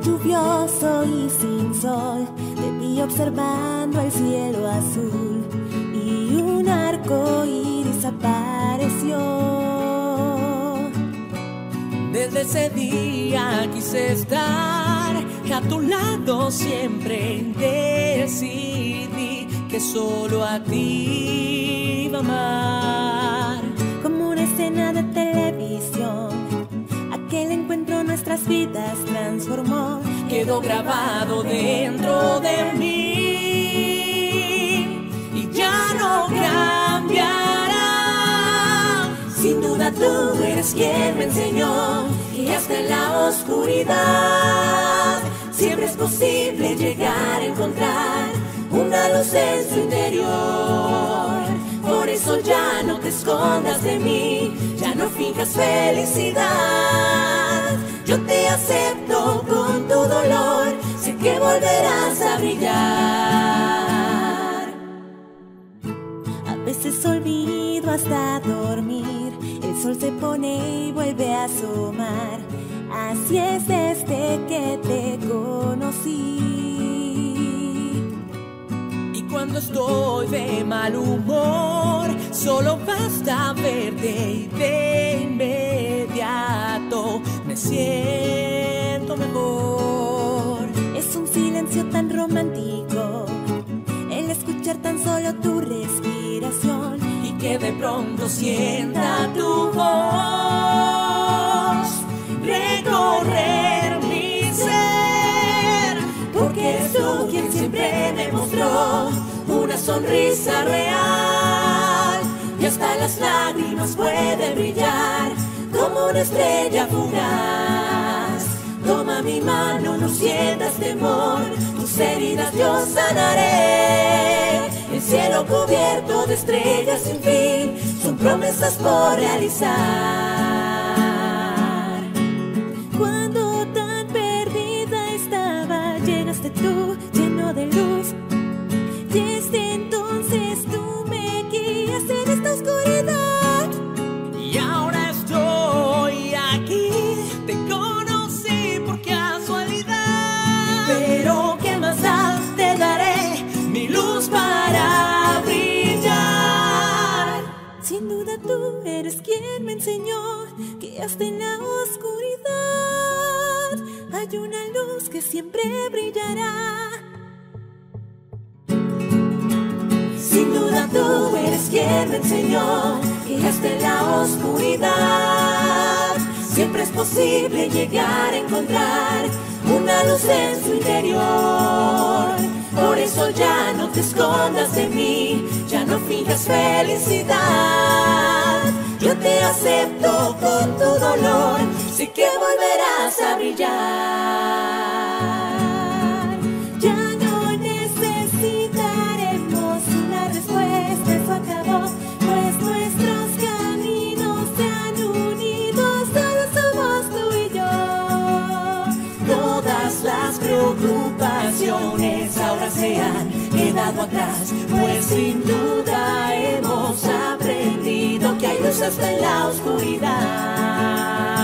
lluvioso y sin sol, te vi observando el cielo azul y un arco iris apareció. Desde ese día quise estar a tu lado siempre. Decidí que solo a ti iba a amar. Como una escena de televisión, aquel encuentro nuestras vidas transformó. Quedó grabado dentro de mí y ya no cambiará. Sin duda tú eres quien me enseñó que hasta en la oscuridad siempre es posible llegar a encontrar una luz en su interior. Por eso ya no te escondas de mí, ya no finjas felicidad. Yo te acepto con tu dolor, sé que volverás a brillar. A veces olvido hasta dormir, el sol se pone y vuelve a asomar. Así es desde que te conocí. Cuando estoy de mal humor, solo basta verte y de inmediato me siento mejor. Es un silencio tan romántico el escuchar tan solo tu respiración y que de pronto sienta tu voz recorrer mi ser, porque eres tú quien siempre me mostró una sonrisa real, y hasta las lágrimas pueden brillar como una estrella fugaz. Toma mi mano, no sientas temor, tus heridas yo sanaré. El cielo cubierto de estrellas sin fin, son promesas por realizar. Cuando tan perdida estaba, llegaste tú, lleno de luz. Desde entonces tú me guías en esta oscuridad. Y ahora estoy aquí, te conocí por casualidad. Pero ¿qué más da? Te daré mi luz para brillar. Sin duda tú eres quien me enseñó que hasta en la oscuridad hay una luz que siempre brillará. Sin duda tú eres quien me enseñó que hasta en la oscuridad siempre es posible llegar a encontrar una luz en su interior. Por eso ya no te escondas de mí, ya no finjas felicidad. Yo te acepto con tu dolor, sé que volverás a brillar. Preocupaciones ahora se han quedado atrás, pues sin duda hemos aprendido que hay luz hasta en la oscuridad.